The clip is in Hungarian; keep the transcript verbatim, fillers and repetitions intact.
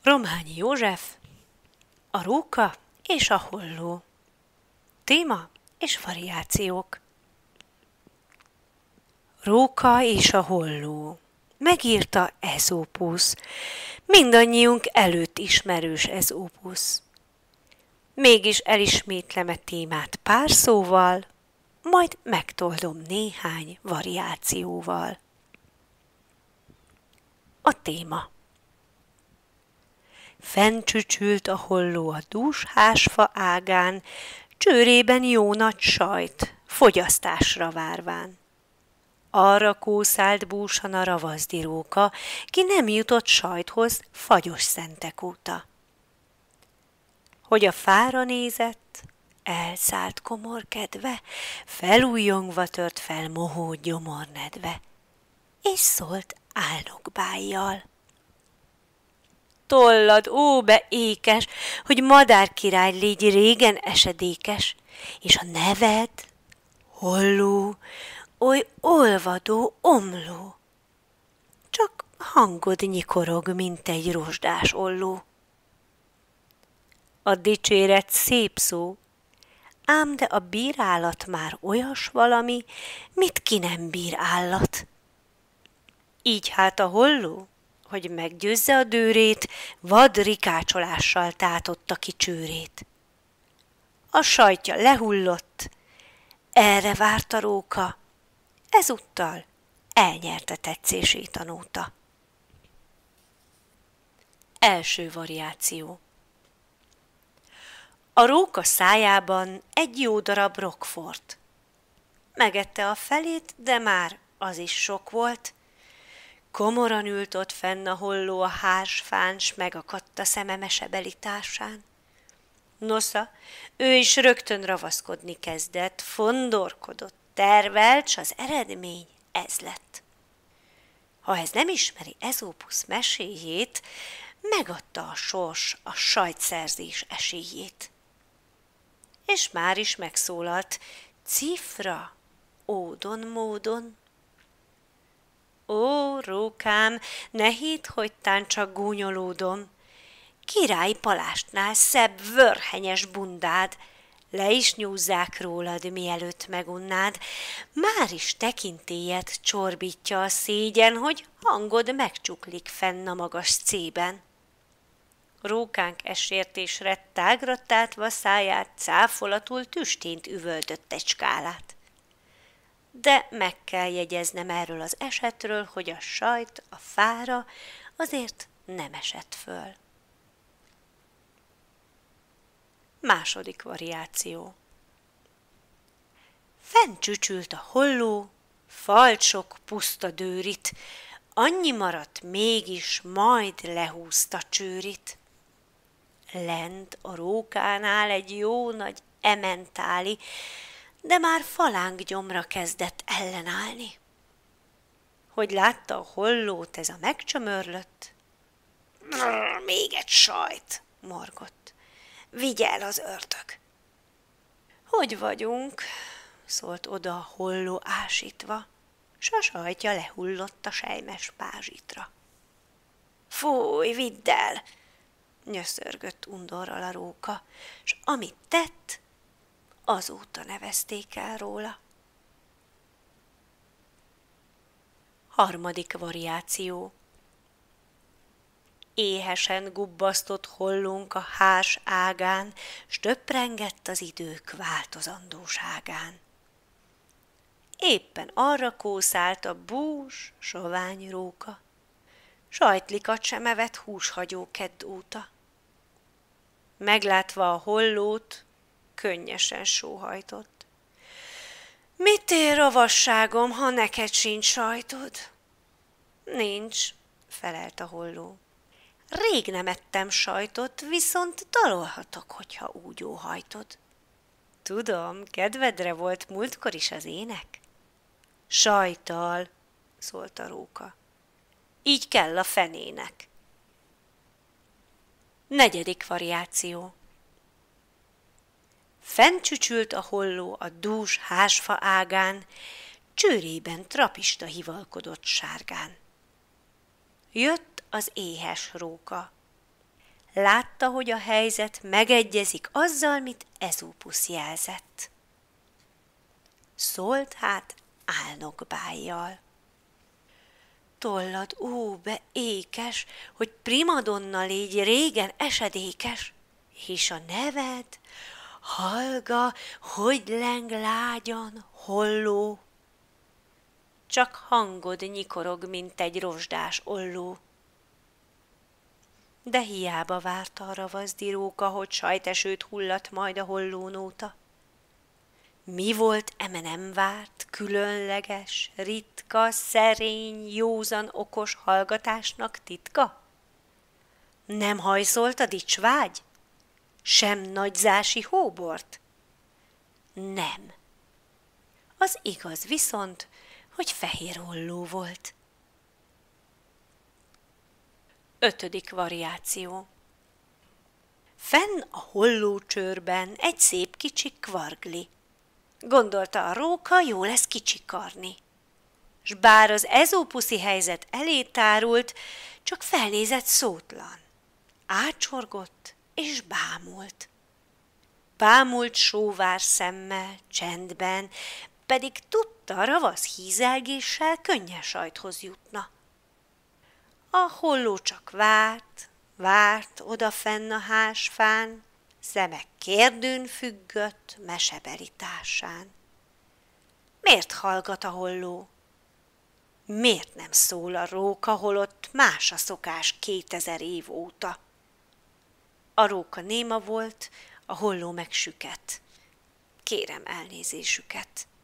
Rományi József, a róka és a holló. Téma és variációk. Róka és a holló. Megírta Eszópusz. Mindannyiunk előtt ismerős Eszópusz. Mégis elismétlem a témát pár szóval, majd megtoldom néhány variációval. A téma. Fenncsücsült a holló a dús hásfa ágán, csőrében jó nagy sajt, fogyasztásra várván. Arra kószált búsan a ravaszdi róka, ki nem jutott sajthoz fagyos szentek óta. Hogy a fára nézett, elszállt komor kedve, felújjongva tört fel mohó gyomornedve, és szólt álnokbájjal. Tollad, ó, be ékes, hogy madárkirály légy régen esedékes, és a neved, holló, oly olvadó omló. Csak hangod nyikorog, mint egy rozsdás olló. A dicséret szép szó, ám de a bírálat már olyas valami, mit ki nem bír állat. Így hát a holló, hogy meggyőzze a dőrét, vad rikácsolással tátotta ki csőrét. A sajtja lehullott, erre várt a róka, ezúttal elnyerte tetszését a nóta. Első variáció. A róka szájában egy jó darab rockfort. Megette a felét, de már az is sok volt. Komoran ült ott fenn a holló a hársfán, s megakadt a szeme mesebeli társán. Nosza, ő is rögtön ravaszkodni kezdett, fondorkodott, tervelt, s az eredmény ez lett. Ha ez nem ismeri Eszópusz meséjét, megadta a sors a sajtszerzés esélyét. És már is megszólalt, cifra, ódon módon. Ó, rókám, ne hidd, hogy tán csak gúnyolódom. Király palástnál szebb vörhenyes bundád, le is nyúzzák rólad, mielőtt megunnád. Már is tekintélyed csorbítja a szégyen, hogy hangod megcsuklik fenn a magas cében. Rókánk esértésre tágra tátva száját, cáfolatul tüstént üvöltött egy skálát. De meg kell jegyeznem erről az esetről, hogy a sajt a fára azért nem esett föl. Második variáció. Fenncsücsült a holló, falcsok puszta dőrit, annyi maradt mégis, majd lehúzta csőrit. Lent a rókánál egy jó nagy ementáli, de már falánkgyomra kezdett ellenállni. Hogy látta a hollót ez a megcsömörlött, még egy sajt, morgott. Vigye el az ördög. Hogy vagyunk? Szólt oda a holló ásítva, s a sajtja lehullott a selymes pázsitra. Fúj, vidd el! Nyöszörgött undorral a róka, s amit tett, azóta nevezték el róla. Harmadik variáció. Éhesen gubbasztott hollónk a hárs ágán, s töprengett az idők változandóságán. Éppen arra kószált a bús, sovány róka, sajtlikat sem evett húshagyó kedd óta. Meglátva a hollót, könnyesen sóhajtott. Mit ér ravasságom, ha neked sincs sajtod? Nincs, felelt a holló. Rég nem ettem sajtot, viszont dalolhatok, hogyha úgy óhajtod. Tudom, kedvedre volt múltkor is az ének. Sajttal, szólt a róka. Így kell a fenének. Negyedik variáció. Fenncsücsült a holló a dús hásfa ágán, csőrében trapista hivalkodott sárgán. Jött az éhes róka. Látta, hogy a helyzet megegyezik azzal, mit Ezopusz jelzett. Szólt hát álnokbájjal. Tollad, ó, be ékes, hogy primadonna légy régen esedékes, és a neved, hallga, hogy leng lágyan, holló. Csak hangod nyikorog, mint egy rozsdás olló. De hiába várta a ravaszdi róka, hogy sajtesőt hullat majd a hollónóta. Mi volt eme nem várt, különleges, ritka, szerény, józan, okos hallgatásnak titka? Nem hajszolt a dicsvágy? Sem nagyzási hóbort? Nem. Az igaz viszont, hogy fehér holló volt. Ötödik variáció. Fenn a hollócsőrben egy szép kicsi kvargli. Gondolta a róka, jó lesz kicsikarni. S bár az ezópuszi helyzet elé tárult, csak felnézett szótlan. Ácsorgott és bámult. Bámult sóvár szemmel, csendben, pedig tudta, ravasz hízelgéssel könnyen sajthoz jutna. A holló csak várt, várt odafenn a házsfán, szeme kérdőn függött mesebeli társán. Miért hallgat a holló? Miért nem szól a róka, holott más a szokás kétezer év óta? A róka néma volt, a holló meg süket. Kérem elnézésüket.